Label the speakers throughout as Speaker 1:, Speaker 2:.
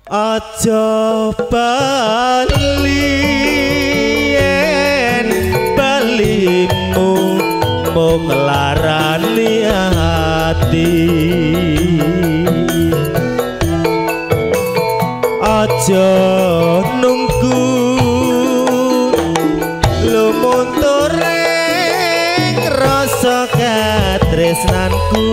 Speaker 1: Aja bali yen balimu mung larani ati aja nunggu lumunturing rasa katresnanku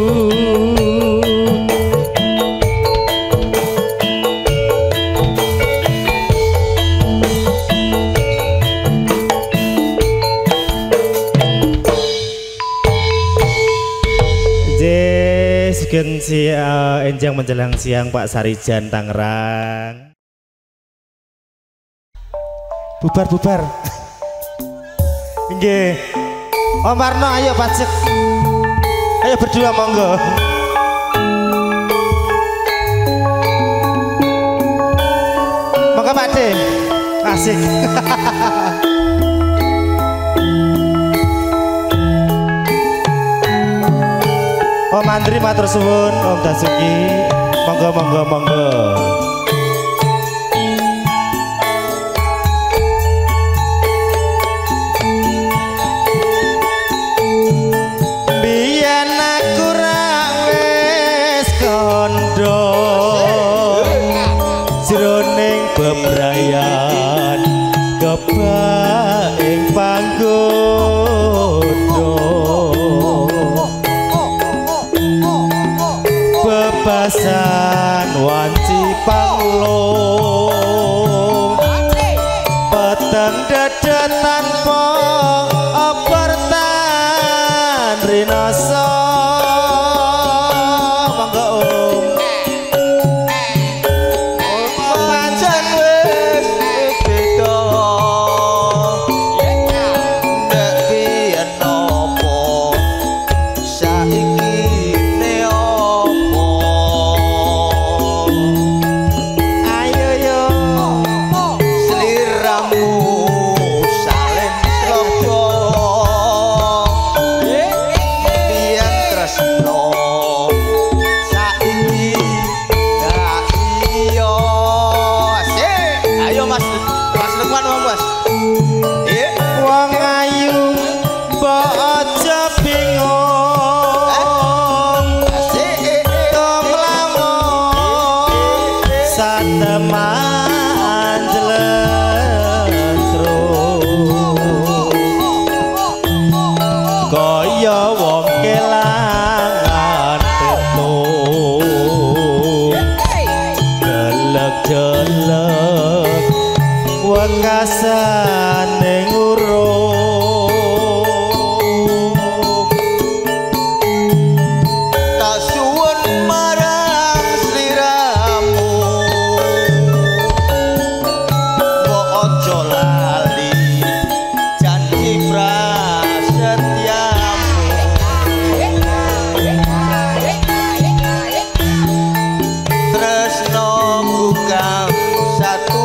Speaker 1: enjang menjelang siang Pak Sarijan Tangerang. Bubar. Nggih. Om Warno ayo pacek. Ayo berdua monggo. Monggo Pak De. Asik. Om Andri matur suwun, Om Dasuki, monggo. Biyen aku ra wis kandha jroning bebrayan kebak ing panggoda bebasan wanci panglung peteng dedet tanpa opertan rinoso monggo Om pancen wis beda nek piye nopo saiki wekasane ngurung tak suwun marang sliramu mbok aja lali janji prasetyamu tresnoku kang satu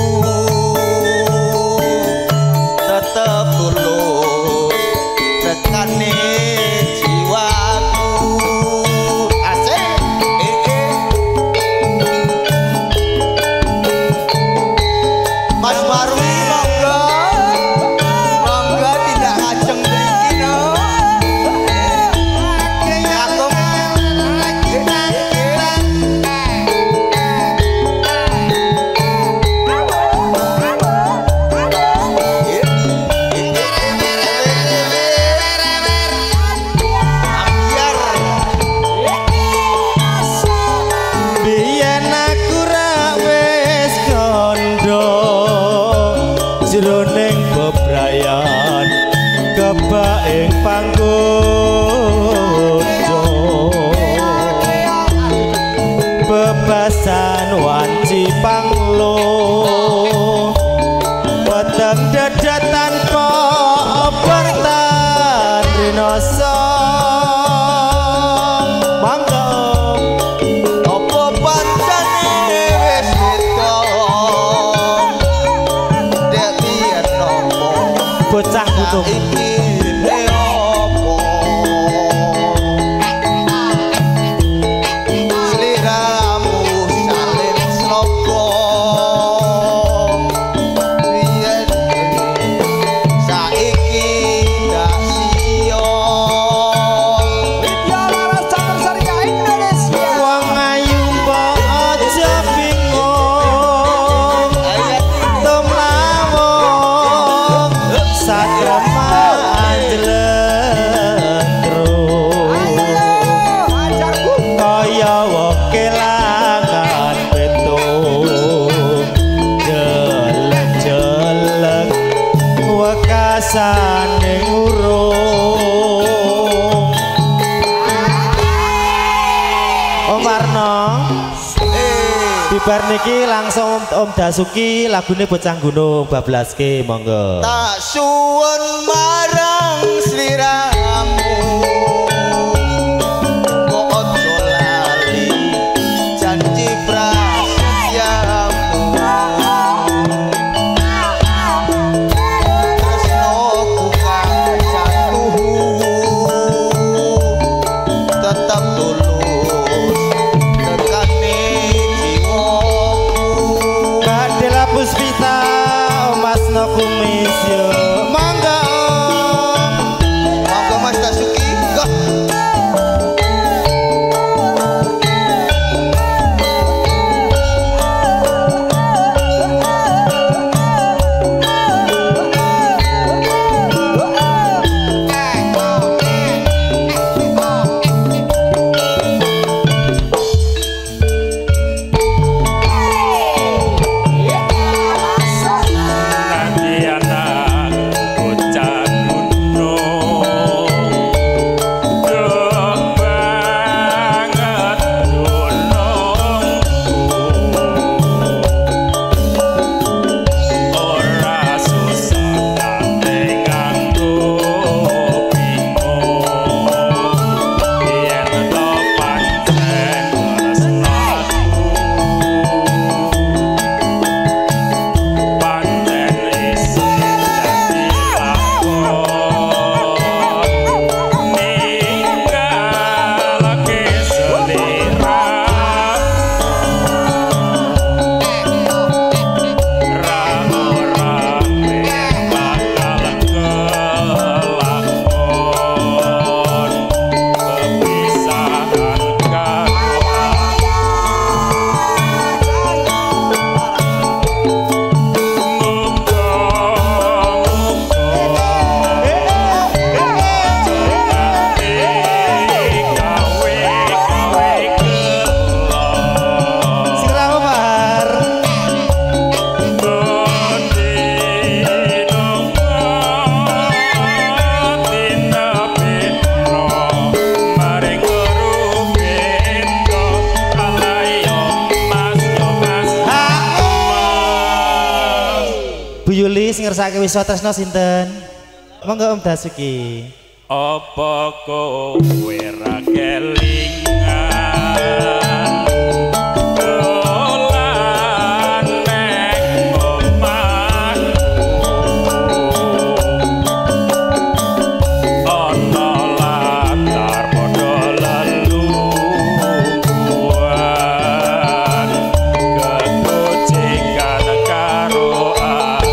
Speaker 1: jroning bebrayan kebak ing panggoda bebasan wanci panglung peteng dedet tanpa opertan rinoso monggo apa pancene wis beda bocah kutuk sliramu salin Bibar niki langsung Om Dasuki lagune Bocah Gunung bablaske monggo.
Speaker 2: Tak suwun marang sliramu kok ojo lali janji prasetyamu tresnoku kang jatuh tetap tulus tekane jiwamu.
Speaker 1: Kadela Puspita Om Asno Kumis yo monggo Om.
Speaker 2: Monggo Mas Dasuki go.
Speaker 3: Nanti anak bocah gunung duh banget gunungku ora susah kate nganggo bingung yen to pancen tresnaku pancen isih dadi lakon ninggalake selera ra ora bakal kelakon kepisahan karo
Speaker 1: Sira Umar. Bu Yuli sing ngersake wisata tresno sinten? Monggo Om Dasuki.
Speaker 3: Apa kowe ra kelingan dolan neng omahku ana latar padha lelungguhan kegojekan karo aku.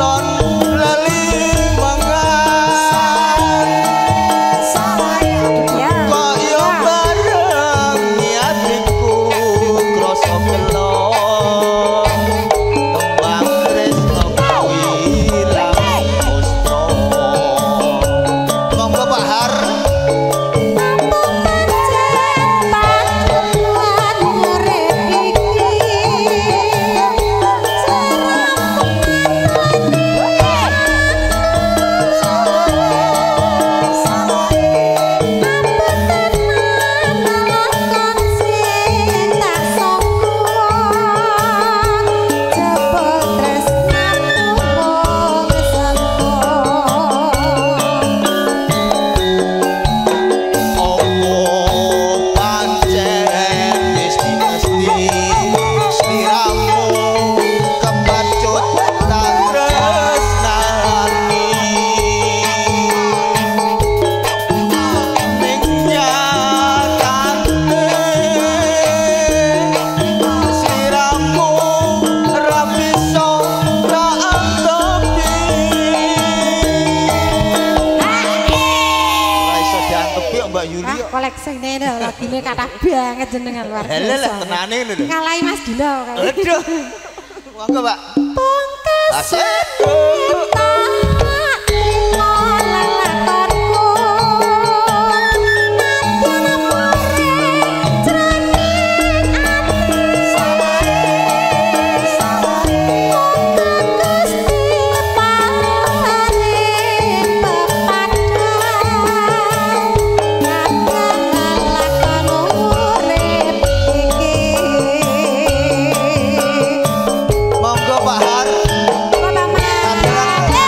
Speaker 2: kon lali mangan kok yo bareng niatiku krasa gelo tembang tresno kuwi ilang mustra monggo Pak Har Mbak Yuli
Speaker 4: koleksine lagune kathah banget jenengan luar biasa.
Speaker 2: Lah tenane lho.
Speaker 4: Ngalahi Mas Dino kae.
Speaker 2: Aduh. Monggo, Pak. Asik. Monggo Pak Har.
Speaker 4: Mama.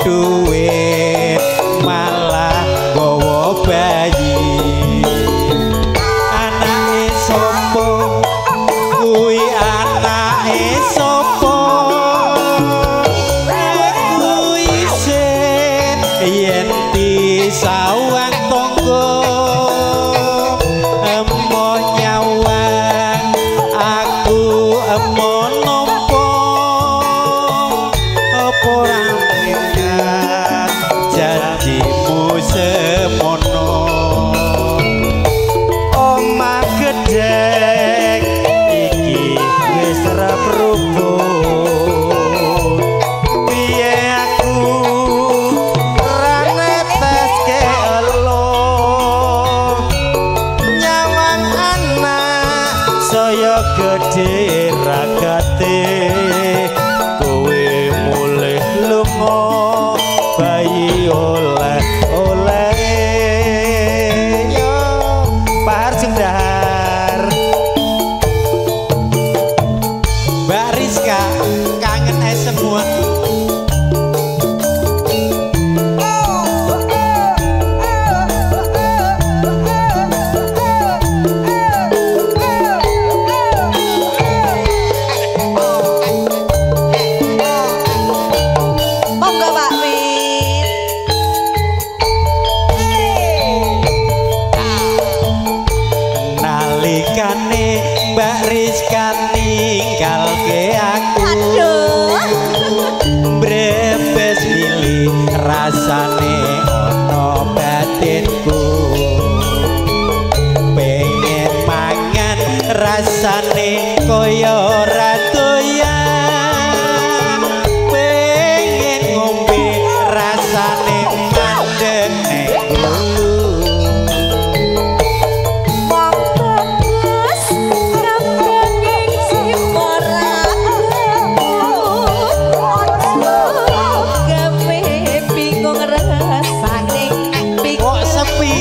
Speaker 1: duit malah gowo bayi anake sapa kuwi anake sapa kuwi sen yen disawang tangga emoh nyawang aku emoh nampa apa ora ingat janjimu semono omah gedhek iki wis ora perubuh piye aku ora neteske elo nyawang anak saya gedhe ragate kowe mulih lunga bayi oleh yo Pak Jendar Mbak Rizka kangen semua
Speaker 4: Monggo Pak Min.
Speaker 1: nalikane Mbak Rizka ninggalke aku brebes milih rasane ono batinku pengen mangan rasane koyo ora doyan pengen ngombe rasane mandeg nek gulu kok sepi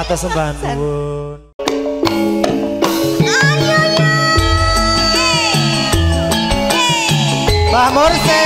Speaker 1: Matur sembah nuwun. Mbah Mursi.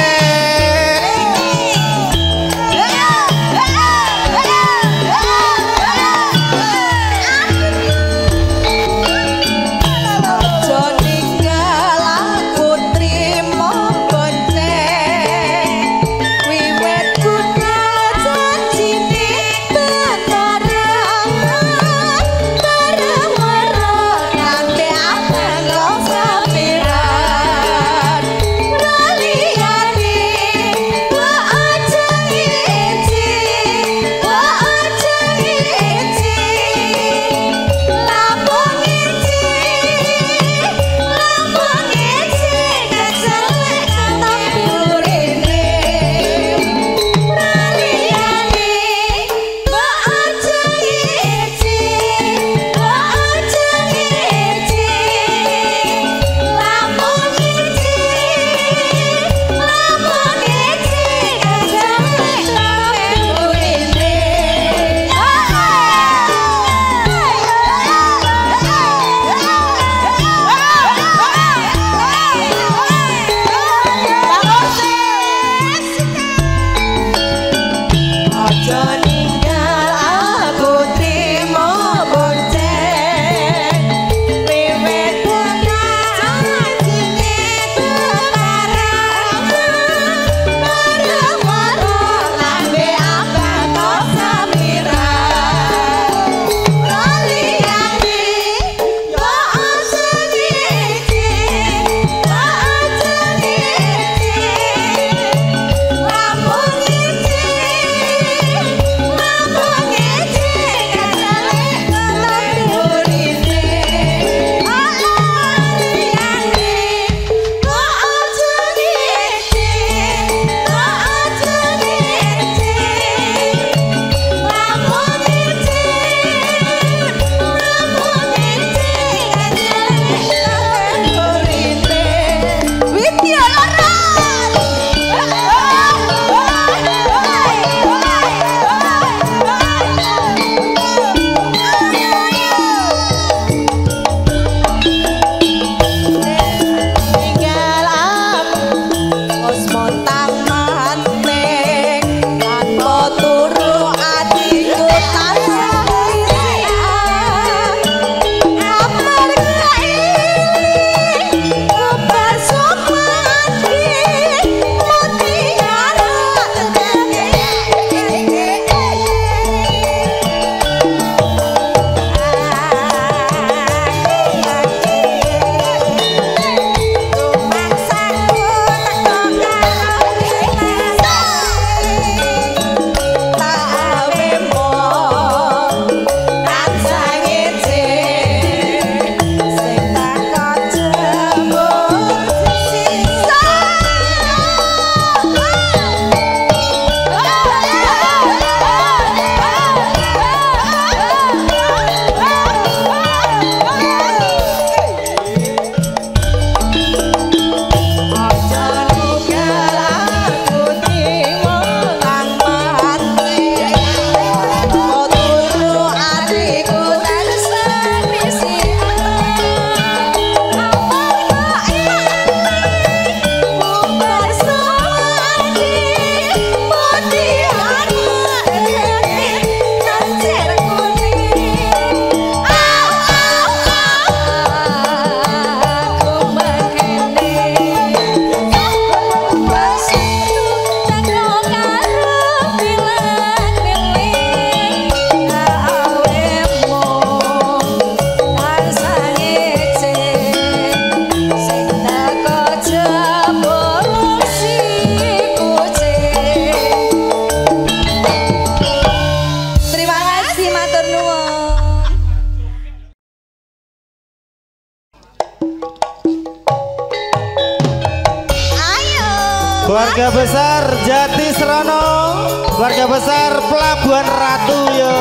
Speaker 1: Keluarga besar Jati Serono, keluarga besar Pelabuhan Ratu yo.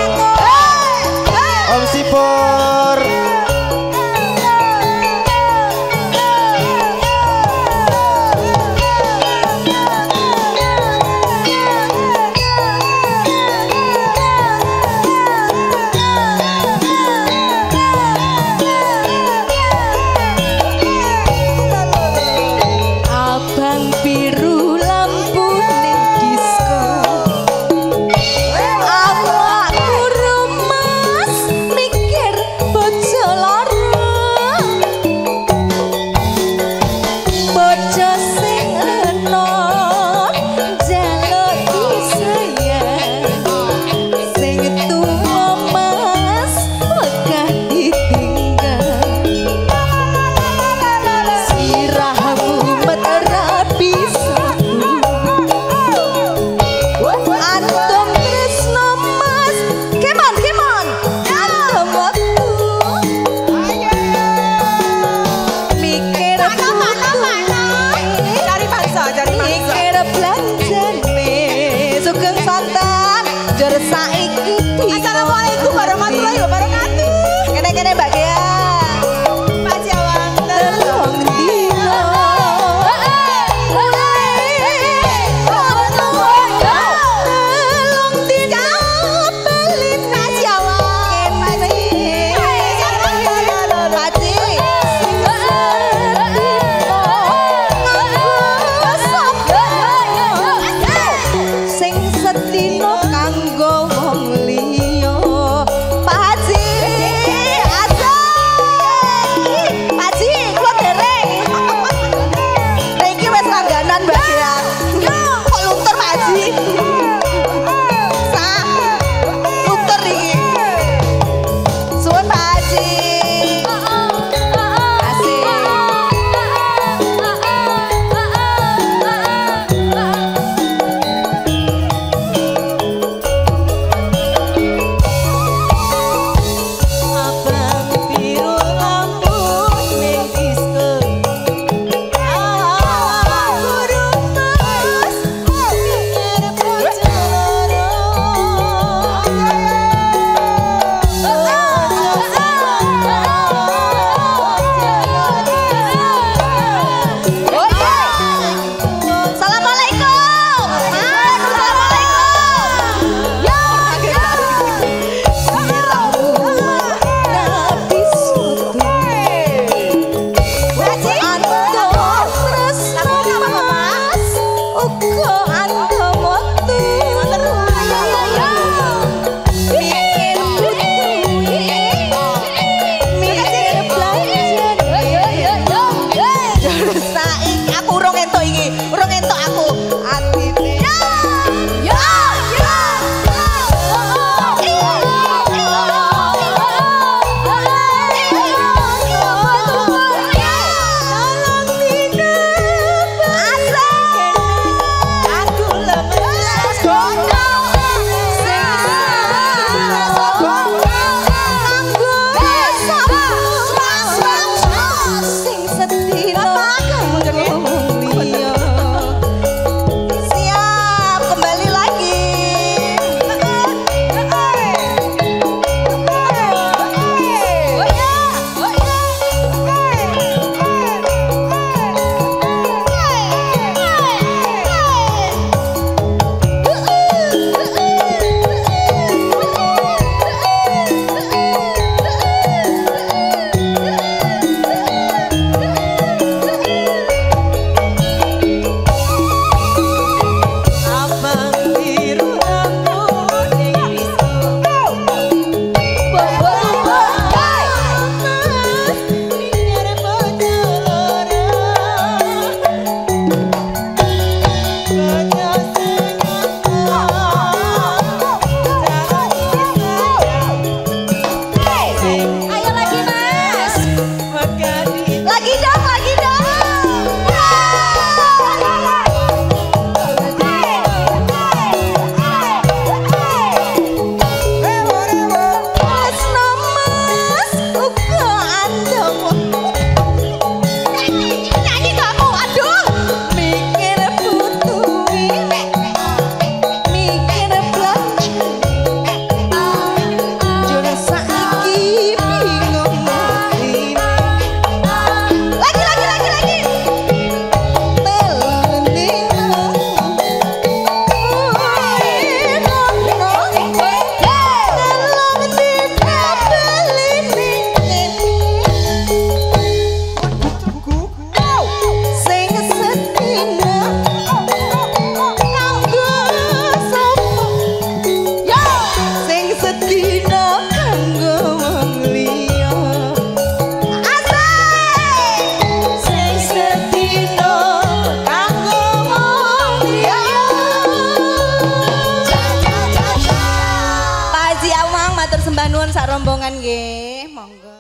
Speaker 1: Om Sipur.
Speaker 5: Jor saiki Assalamualaikum warahmatullahi wabarakatuh. Kene-kene Mbak Gea. Pak Jawang telung dino. Matur sembah nuwun sak rombongan nggih, monggo.